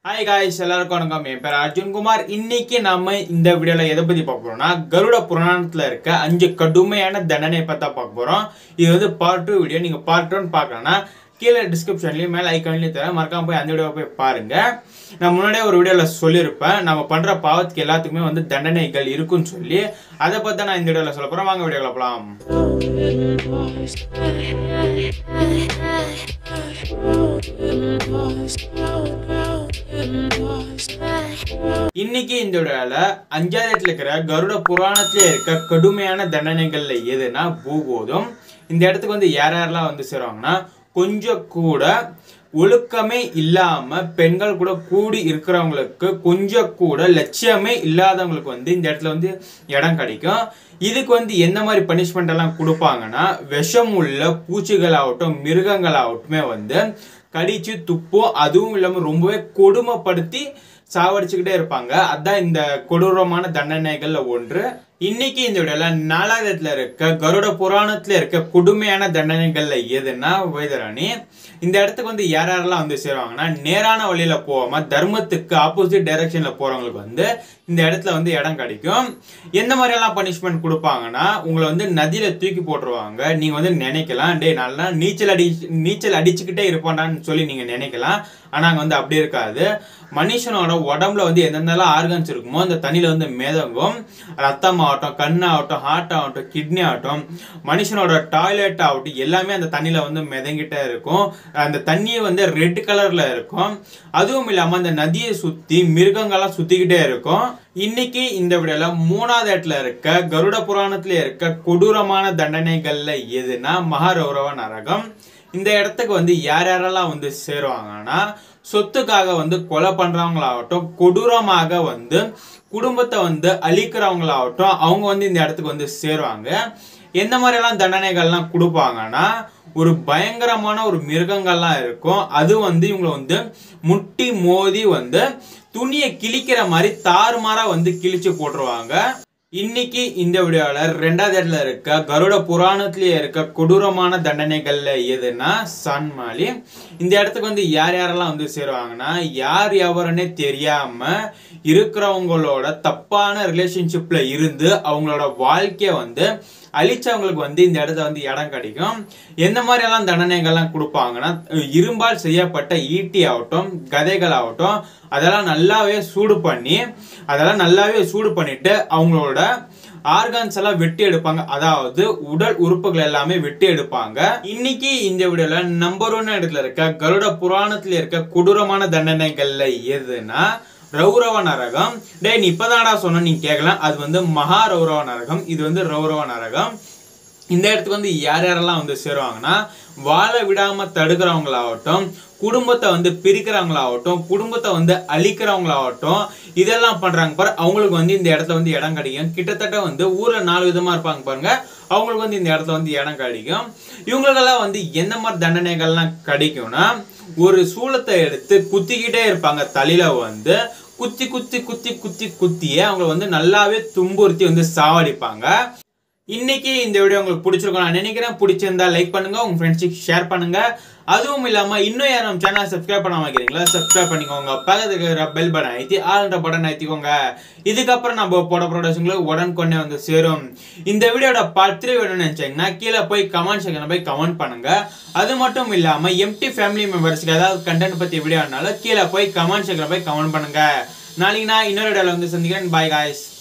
Hi guys, எல்லாருக்கும் வணக்கம். என் பேர் Arjun Kumar. இன்னைக்கு நாம இந்த வீடியோல எதை பத்தி பார்க்க போறோம்னா கருட புராணத்துல இருக்க 5 கடுமையான தண்டனை பத்தி பார்க்க போறோம். இது வந்து பார்ட் 2 வீடியோ. நீங்க பார்ட் 1 பார்க்கணும்னா கீழ டிஸ்கிரிப்ஷன்லயும் மேல ஐகான்லயும் தரேன். மறக்காம போய் அந்த வீடியோவை போய் பாருங்க. நான் முன்னாடியே ஒரு வீடியோல சொல்லியிருப்பேன். நம்ம பண்ற பாவத்துக்கு எல்லாத்துக்குமே வந்து தண்டனைகள் இருக்குன்னு சொல்லி அதை பத்தி நான் இந்த வீடியோல சொல்ல போறேன். வாங்க வீடியோல போலாம். இன்னைக்கு இந்த வீடியோல 5வது இடத்துல இருக்கிற கருட புராணத்துல இருக்க கடுமையான தண்டனைகள்ல எதுனா பூகோதம். இந்த இடத்துக்கு வந்து யாரெல்லாம் வந்து சேருவாங்கன்னா கொஞ்சம் கூட ஒழுக்கமே இல்லாம பெண்கள் கூட கூடி இருக்கிறவங்களுக்கு கொஞ்சம் கூட லட்சியமே இல்லாதவங்களுக்கு வந்து இந்த இடத்துல வந்து இடம் கிடைக்கும். இதுக்கு வந்து எந்த மாதிரி பனிஷ்மெண்ட் எல்லாம் கொடுப்பாங்கன்னா விஷம் உள்ள பூச்சிகள் ஆகட்டும் மிருகங்கள் ஆகட்டுமே வந்து கடிச்சு துப்பும், அதுவும் இல்லாம ரொம்பவே கொடுமைப்படுத்தி சாவடிச்சுக்கிட்டே இருப்பாங்க. அதான் இந்த கொடூரமான தண்டனைகள்ல ஒன்று. இன்னைக்கு இந்த வீடியோல 4வது இடத்துல இருக்க கருட புராணத்துல இருக்க கொடுமையான தண்டனைகள்ல எதுனா வைதராணி. இந்த இடத்துக்கு வந்து யாரெல்லாம் வந்து சேருவாங்கன்னா நேரான வழியில போகாம தர்மத்துக்கு ஆப்போசிட் டைரக்ஷன்ல போறவங்களுக்கு வந்து இந்த இடத்துல வந்து இடம் கிடைக்கும். எந்த மாதிரி எல்லாம் பனிஷ்மெண்ட் கொடுப்பாங்கன்னா உங்களை வந்து நதியில தூக்கி போட்டுருவாங்க. நீங்க வந்து நினைக்கலாம் டே நல்லா நீச்சல் அடிச்சுக்கிட்டே இருப்பான்னு சொல்லி நீங்க நினைக்கலாம். ஆனா அங்க வந்து அப்படி இருக்காது. மனுஷனோட உடம்புல வந்து எந்தெந்தெல்லாம் ஆர்கன்ஸ் இருக்குமோ அந்த தண்ணியில வந்து மிதங்கும். ரத்தம் ஆகட்டும், கண் ஆகட்டும், ஹார்ட் ஆகட்டும், கிட்னி ஆகட்டும், மனுஷனோட டாய்லெட் ஆகட்டும் எல்லாமே அந்த தண்ணியில வந்து மிதங்கிட்டே இருக்கும். அந்த தண்ணியை வந்து ரெட் கலர்ல இருக்கும். அதுவும் இல்லாம அந்த நதியை சுத்தி மிருகங்கள்லாம் சுத்திக்கிட்டே இருக்கும். இன்னைக்கு இந்த வீடியோல 3வது இடத்துல இருக்க கருட புராணத்துல இருக்க கொடூரமான தண்டனைகள்ல எதுனா மகாரௌரவ நரகம். இந்த இடத்துக்கு வந்து யாரெல்லாம் வந்து சேருவாங்கன்னா சொத்துக்காக வந்து கொலை பண்றவங்களாகட்டும், கொடூரமாக வந்து குடும்பத்தை வந்து அழிக்கிறவங்களாகட்டும் அவங்க வந்து இந்த இடத்துக்கு வந்து சேருவாங்க. எந்த மாதிரி எல்லாம் தண்டனைகள்லாம் கொடுப்பாங்கன்னா ஒரு பயங்கரமான ஒரு மிருகங்கள்லாம் இருக்கும். அது வந்து இவங்களை வந்து முட்டி மோதி வந்து துணியை கிழிக்கிற மாதிரி தாறுமாறா வந்து கிழிச்சு போட்டுருவாங்க. இன்னைக்கு இந்த வீடியோல 2வது இடத்துல இருக்க கருட புராணத்திலேயே இருக்க கொடூரமான தண்டனைகள்ல எதுனா சன்மாலி. இந்த இடத்துக்கு வந்து யாரெல்லாம் வந்து சேருவாங்கன்னா யார் எவருன்னே தெரியாம இருக்கிறவங்களோட தப்பான ரிலேஷன்ஷிப்ல இருந்து அவங்களோட வாழ்க்கைய வந்து அழிச்சவங்களுக்கு வந்து இந்த இடத்துல வந்து இடம் கிடைக்கும். எந்த மாதிரி எல்லாம் தண்டனைகள்லாம் கொடுப்பாங்கன்னா இரும்பால் செய்யப்பட்ட ஈட்டி ஆகட்டும் கதைகள் ஆகட்டும் அதெல்லாம் நல்லாவே சூடு பண்ணிட்டு அவங்களோட ஆர்கான்ஸ் எல்லாம் வெட்டி எடுப்பாங்க. அதாவது உடல் உறுப்புகள் எல்லாமே வெட்டி எடுப்பாங்க. இன்னைக்கு இந்த வீடியோல நம்பர் 1 இடத்துல இருக்க கருட புராணத்துல இருக்க கொடூரமான தண்டனைகள்ல எதுனா ரௌரவ நரகம். டே நீ இப்பதான்டா சொன்ன நீ கேட்கலாம். அது வந்து மகா ரௌரவ நரகம். இது வந்து ரௌரவ நரகம். இந்த இடத்துக்கு வந்து யாரெல்லாம் வந்து சேருவாங்கன்னா வாழ விடாம தடுக்கிறவங்களாகட்டும், குடும்பத்தை வந்து பிரிக்கிறவங்களாகட்டும், குடும்பத்தை வந்து அழிக்கிறவங்களாகட்டும் இதெல்லாம் பண்றாங்க பாரு அவங்களுக்கு வந்து இந்த இடத்துல வந்து இடம் கிடைக்கும். கிட்டத்தட்ட வந்து ஊர்ல 4 விதமா இருப்பாங்க பாருங்க. அவங்களுக்கு வந்து இந்த இடத்துல வந்து இடம் கிடைக்கும். இவங்களுக்கெல்லாம் வந்து எந்த மாதிரி தண்டனைகள்லாம் கிடைக்கும்னா ஒரு சூளத்தை எடுத்து குத்திக்கிட்டே இருப்பாங்க. தலையில வந்து குத்தியே அவங்களை வந்து நல்லாவே துன்புறுத்தி வந்து சாவடிப்பாங்க. இன்னைக்கு இந்த வீடியோ உங்களுக்கு பிடிச்சிருக்கும் நான் நினைக்கிறேன். பிடிச்சிருந்தா லைக் பண்ணுங்க, உங்க ஃப்ரெண்ட்ஸுக்கு ஷேர் பண்ணுங்க. அதுவும் இல்லாம இன்னும் யாரும் நம்ம சேனலை சப்ஸ்கிரைப் பண்ணாம வைக்கிறீங்களா சப்ஸ்கிரைப் பண்ணிக்கோங்க. பக்கத்துக்கு இருக்கிற பெல் பட்டன் அழுத்தி ஆல்ன்ற பட்டன் அழுத்திக்கோங்க. இதுக்கப்புறம் நம்ம போட ப்ரொடக்ஷன்களுக்கு உடனுக்குடனே வந்து சேரும். இந்த வீடியோட பார்ட் 3 வேணும்னு நினைச்சீங்கன்னா கீழே போய் கமெண்ட் செக்ஷன்ல போய் கமெண்ட் பண்ணுங்க. அது மட்டும் இல்லாம எம்டி ஃபேமிலி மெம்பர்ஸ்க்கு ஏதாவது கண்டென்ட் பத்தி வீடியோனாலும் கீழே போய் கமெண்ட் செக்ஷன்ல போய் கமெண்ட் பண்ணுங்க. நாளைக்கு நான் இன்னொரு வீடியோல வந்து சந்திக்கிறேன். Bye guys.